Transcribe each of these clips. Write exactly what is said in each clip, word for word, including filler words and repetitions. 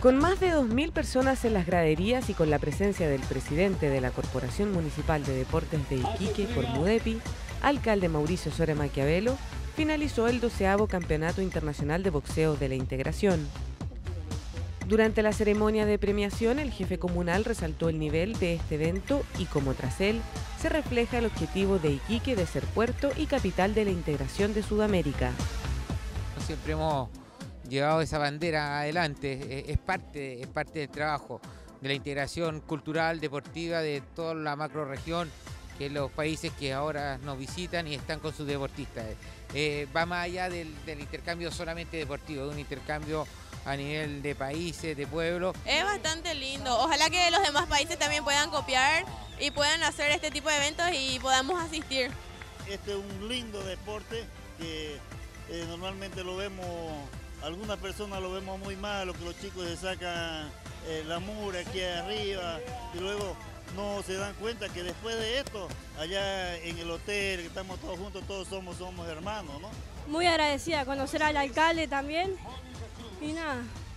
Con más de dos mil personas en las graderías y con la presencia del presidente de la Corporación Municipal de Deportes de Iquique, Cormudepi, alcalde Mauricio Soria Maquiavelo, finalizó el doceavo Campeonato Internacional de Boxeo de la Integración. Durante la ceremonia de premiación, el jefe comunal resaltó el nivel de este evento y, como tras él, se refleja el objetivo de Iquique de ser puerto y capital de la integración de Sudamérica. Siempre hemos llevado esa bandera adelante, es parte, es parte del trabajo de la integración cultural, deportiva de toda la macrorregión, que los países que ahora nos visitan y están con sus deportistas. Eh, va más allá del, del intercambio solamente deportivo, de un intercambio a nivel de países, de pueblos. Es bastante lindo, ojalá que los demás países también puedan copiar y puedan hacer este tipo de eventos y podamos asistir. Este es un lindo deporte que eh, normalmente lo vemos, algunas personas lo vemos muy malo, que los chicos se sacan eh, la mura aquí arriba y luego no se dan cuenta que después de esto, allá en el hotel, que estamos todos juntos, todos somos, somos hermanos, ¿no? Muy agradecida, conocer al alcalde también y nada,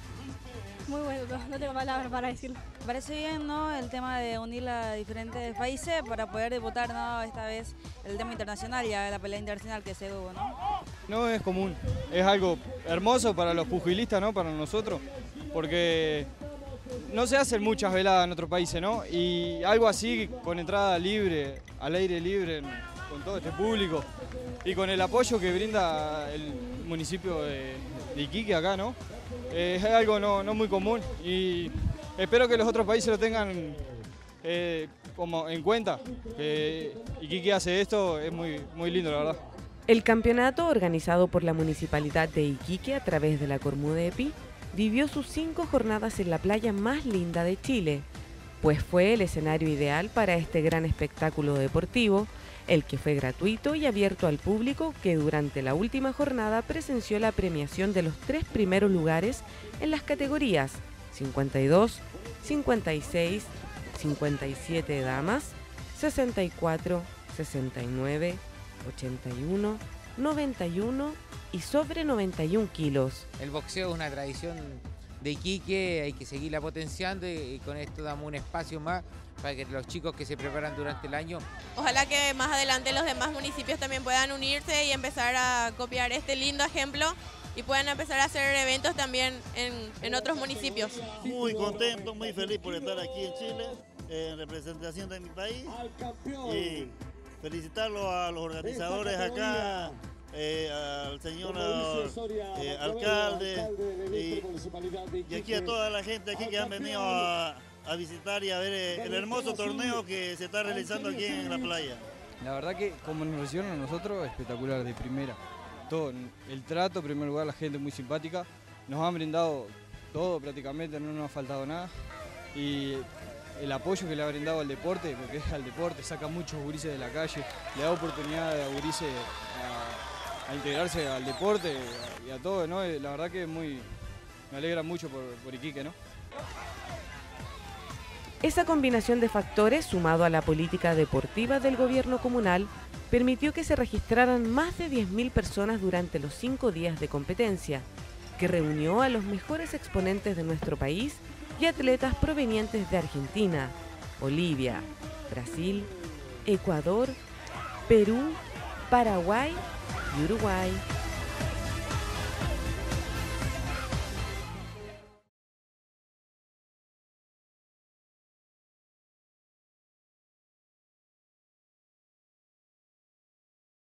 muy bueno, no tengo palabras para decirlo. Me parece bien, ¿no?, el tema de unir a diferentes países para poder disputar, ¿no?, esta vez el tema internacional, ya la pelea internacional que se hubo, ¿no? No es común, es algo hermoso para los pugilistas, ¿no?, para nosotros, porque no se hacen muchas veladas en otros países, ¿no? Y algo así, con entrada libre, al aire libre, con todo este público y con el apoyo que brinda el municipio de, de Iquique acá, ¿no? Eh, es algo no, no muy común y espero que los otros países lo tengan eh, como en cuenta. Que Iquique hace esto, es muy, muy lindo, la verdad. El campeonato, organizado por la Municipalidad de Iquique a través de la Cormudepi, vivió sus cinco jornadas en la playa más linda de Chile, pues fue el escenario ideal para este gran espectáculo deportivo, el que fue gratuito y abierto al público, que durante la última jornada presenció la premiación de los tres primeros lugares en las categorías cincuenta y dos, cincuenta y seis, cincuenta y siete damas, sesenta y cuatro, sesenta y nueve, ochenta y uno, noventa y uno y sobre noventa y un kilos. El boxeo es una tradición de Iquique, hay que seguirla potenciando y, y con esto damos un espacio más para que los chicos que se preparan durante el año. Ojalá que más adelante los demás municipios también puedan unirse y empezar a copiar este lindo ejemplo y puedan empezar a hacer eventos también en, en otros municipios. Muy contento, muy feliz por estar aquí en Chile, en representación de mi país, y felicitarlo a los organizadores acá, Eh, al señor eh, alcalde y, y aquí a toda la gente aquí que han venido a, a visitar y a ver el hermoso torneo que se está realizando aquí en la playa. La verdad que como nos recibieron a nosotros, espectacular, de primera. Todo, el trato, en primer lugar, la gente muy simpática, nos han brindado todo prácticamente, no nos ha faltado nada. Y el apoyo que le ha brindado al deporte, porque es al deporte, saca muchos gurises de la calle, le da oportunidad a gurises a, a integrarse al deporte y a todo, ¿no? La verdad que muy, me alegra mucho por, por Iquique, ¿no? Esa combinación de factores, sumado a la política deportiva del gobierno comunal, permitió que se registraran más de diez mil personas durante los cinco días de competencia, que reunió a los mejores exponentes de nuestro país y atletas provenientes de Argentina, Bolivia, Brasil, Ecuador, Perú, Paraguay y Uruguay.